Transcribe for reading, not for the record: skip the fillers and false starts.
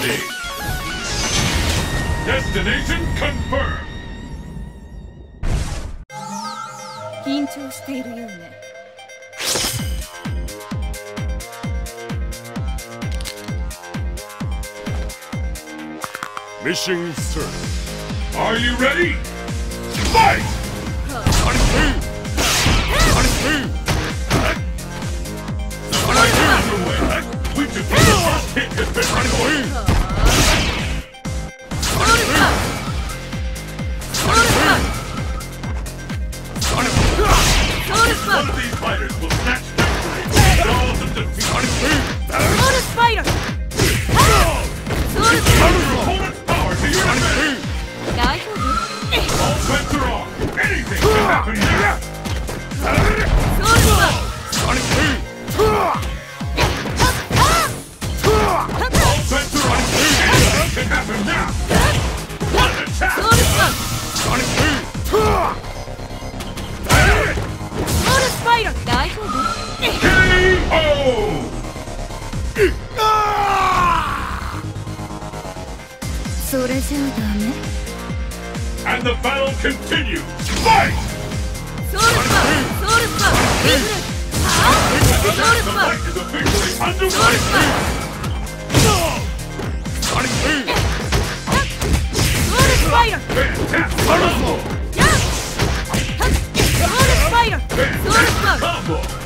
stage. Destination confirmed. 緊張しているようね。 Mission start. Are you ready? Fight! We took the first hit has been recorded. One of these fighters will snatch victory and all the defeat. Fighter! Opponent's power to your advantage. All bets are off. Anything can happen here. All bets are off. Anything can happen now. One attack. Fighter! KO. それじゃあダメ。 And the battle continues. Fight! The fight is officially underway. Fantastic combo! Fantastic combo!